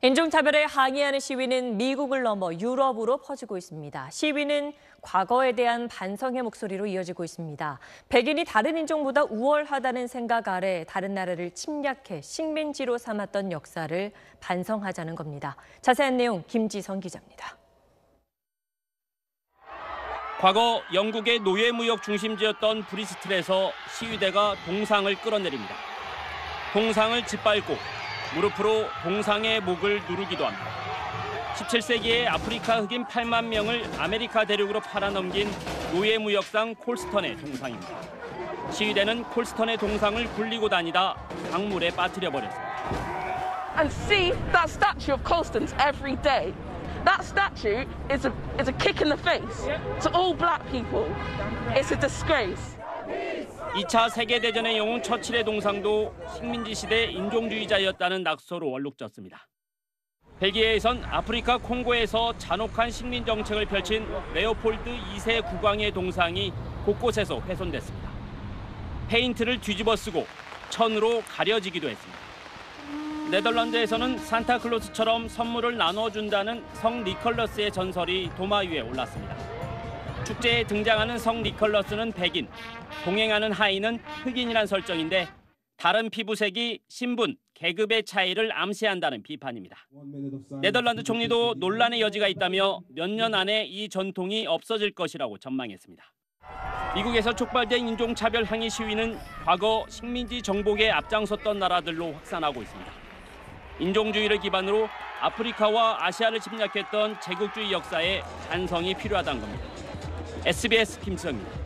인종차별에 항의하는 시위는 미국을 넘어 유럽으로 퍼지고 있습니다. 시위는 과거에 대한 반성의 목소리로 이어지고 있습니다. 백인이 다른 인종보다 우월하다는 생각 아래 다른 나라를 침략해 식민지로 삼았던 역사를 반성하자는 겁니다. 자세한 내용 김지성 기자입니다. 과거 영국의 노예무역 중심지였던 브리스틀에서 시위대가 동상을 끌어내립니다. 동상을 짓밟고 무릎으로 동상의 목을 누르기도 합니다. 17세기에 아프리카 흑인 8만 명을 아메리카 대륙으로 팔아넘긴 노예무역상 콜스턴의 동상입니다. 시위대는 콜스턴의 동상을 굴리고 다니다 강물에 빠뜨려 버렸습니다. And see that statue of Colston's every day. That statue is a kick in the face to all black people. It's a disgrace. 2차 세계대전의 영웅 처칠의 동상도 식민지 시대 인종주의자였다는 낙서로 얼룩졌습니다. 벨기에에선 아프리카 콩고에서 잔혹한 식민 정책을 펼친 레오폴드 2세 국왕의 동상이 곳곳에서 훼손됐습니다. 페인트를 뒤집어 쓰고 천으로 가려지기도 했습니다. 네덜란드에서는 산타클로스처럼 선물을 나눠준다는 성 니콜러스의 전설이 도마 위에 올랐습니다. 축제에 등장하는 성 니콜러스는 백인, 동행하는 하인은 흑인이란 설정인데 다른 피부색이 신분, 계급의 차이를 암시한다는 비판입니다. 네덜란드 총리도 논란의 여지가 있다며 몇 년 안에 이 전통이 없어질 것이라고 전망했습니다. 미국에서 촉발된 인종차별 항의 시위는 과거 식민지 정복에 앞장섰던 나라들로 확산하고 있습니다. 인종주의를 기반으로 아프리카와 아시아를 침략했던 제국주의 역사에 반성이 필요하다는 겁니다. SBS 김지성입니다.